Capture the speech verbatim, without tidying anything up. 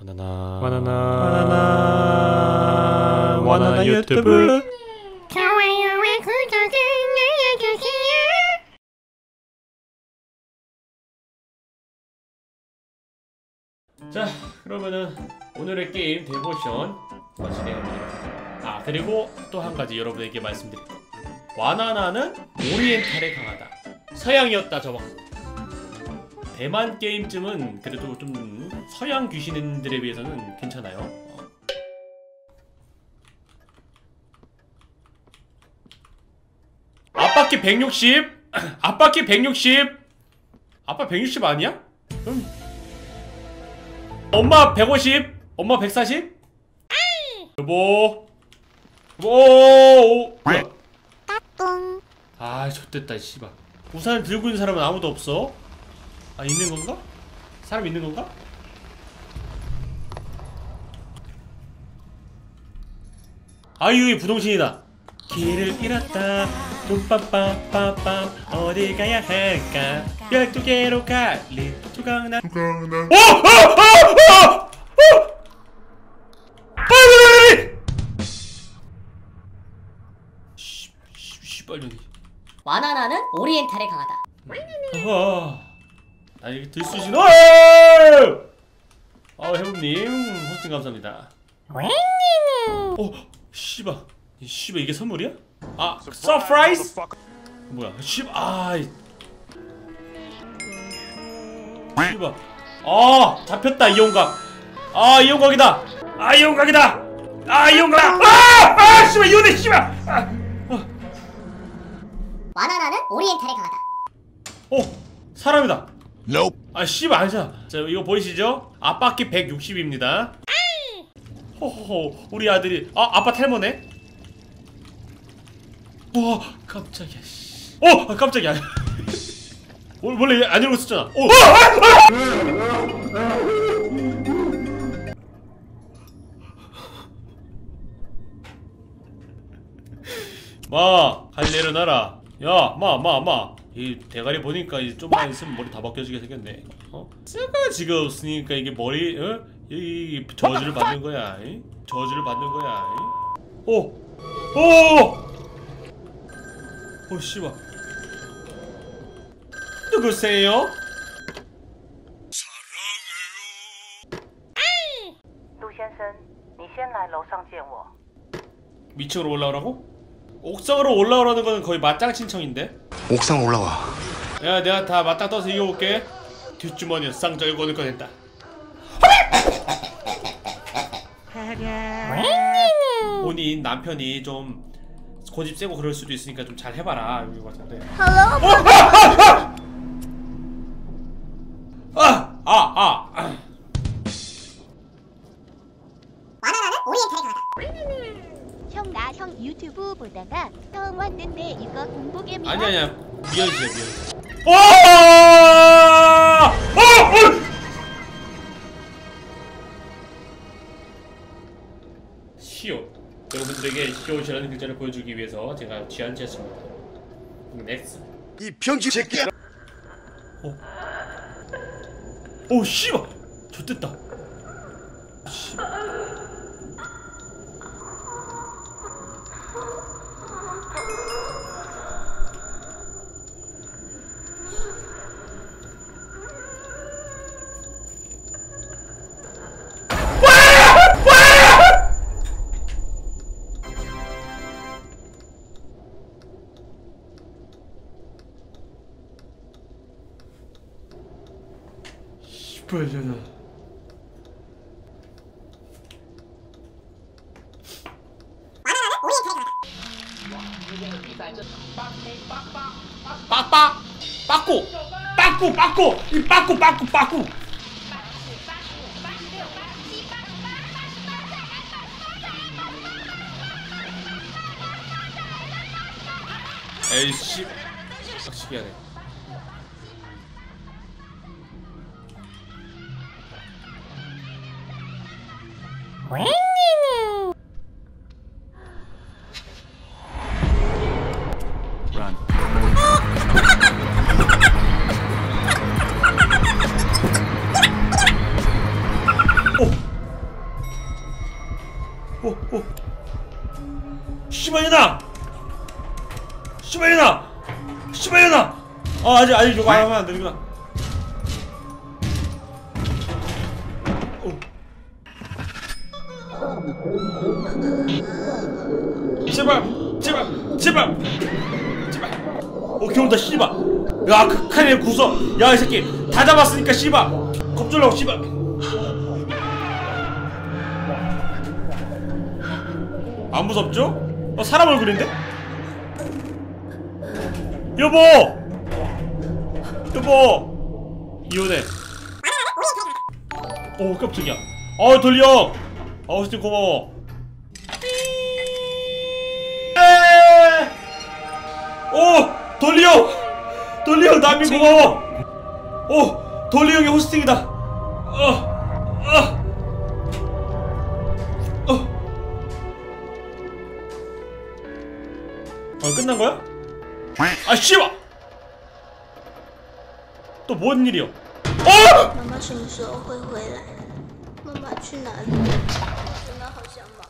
바나나 바나나 바나나 바나나 유튜브 좋아요와 구독을 눌러주세요. 자, 그러면은 오늘의 게임 데보션 진행해보도록. 아, 그리고 또 한 가지 여러분에게 말씀드릴 거. 와나나는 오리엔탈에 강하다. 서양이었다 저방. 대만 게임쯤은 그래도 좀 서양 귀신들에 비해서는 괜찮아요. 어. 앞바퀴 백육십. 앞바퀴 백육십. 아빠 백육십 아니야? 그럼 엄마 백오십. 엄마 백사십. 여보. 오. 뭐야? 아, 좆됐다 씨발. 우산을 들고 있는 사람은 아무도 없어. 아, 있는 건가? 사람 있는 건가? 아유의 부동신이다. 길을 잃었다. 뿜빰빰빰빰 어디 가야 할까? 열두 개로 갈린 두강남. 두강남. 오! 오! 오! 오! 오! 빨리! 씨, 씨발 년이. 와나나는 오리엔탈에 강하다. 아, 아 이게 들쑤신. 어! 아, 해봅님 호스팅 감사합니다. 어, 씨발, 씨발 이게 선물이야? 아, 서프라이즈? 뭐야, 씨발, 아, 씨발, 아, 잡혔다 이용각. 아, 이용각이다. 아, 이용각이다. 아, 이용각. 아, 아, 씨발 이혼해, 씨발. 아, 아. 와나나는 오리엔탈에 강하다. 어, 사람이다. Nope. 아, 씨발 아니잖아. 자, 이거 보이시죠? 앞바퀴 백육십입니다. 호호호, 우리 아들이. 아, 아빠 탈모네. 와, 깜짝이야. 씨. 어, 아, 깜짝이야. 원래 안 이러고 있었잖아. 어, 마, 갈 내려놔라. 야, 마, 마, 마. 이 대가리 보니까 이제 좀만 있으면 머리 다 벗겨지게 생겼네. 어? 쇠가 지가 없으니까 이게 머리, 어? 이 저주를 받는 거야. 이? 저주를 받는 거야. 이? 오, 오, 오, 씨발. 누구세요? 사랑해요. 陆先生，你先来楼上见我。 위층으로 올라오라고? 옥상으로 올라오라는 거는 거의 맞짱 신청인데? 옥상 올라와. 야, 내가 다 맞짱 떠서 이겨올게. 뒷주머니에 쌍절을 거둘 거냈다. 본인 남편이 좀 고집 세고 그럴 수도 있으니까 좀 잘 해봐라. 이거 같은데. Hello? 어, 아, 아, 아, 아, 아. 와나나는 오리엔탈에 강하다. 형, 나 형 유튜브 보다가 처음 왔는데 이거 공복에 아니 아니야. 미연씨야 미연씨. 오! 어! 어! 시오. 여러분들에게 시오시라는 글자를 보여주기 위해서 제가 지안치했습니다. 넥스. 이 병신 새끼야. 어. 오, 씨발. 좆됐다. 씨발. 빨려나. 와나나는 오리엔탈에 강하다. 빡빡 빠꾸 빠꾸 빠꾸 이 빠꾸 빠꾸 빠꾸. 에이씨, 빡치게 하네. Run. 오. 씨발이나! 씨발이나! 씨발이나! 아 아직 아직 이거 하면 안 되는구나. 오. 제발 제발 제발 제발. 오케이 온다 씨발. 야 극한의 구서. 야 이 새끼 다 잡았으니까 씨발 겁줄라고 씨발. 안 무섭죠? 어, 사람 얼굴인데? 여보! 여보! 이혼해. 오 깜짝이야. 어 돌리 형! 어우 진짜 고마워. 에에에에! 오! 돌리 형! 돌리 형 남이 고마워! 오! 돌리 형이 호스팅이다! 어! 어! 어! 어 끝난 거야? 아 씨발! 또 뭔 일이야? 어! 妈妈什么时候会回来？妈妈去哪里？真的好想妈。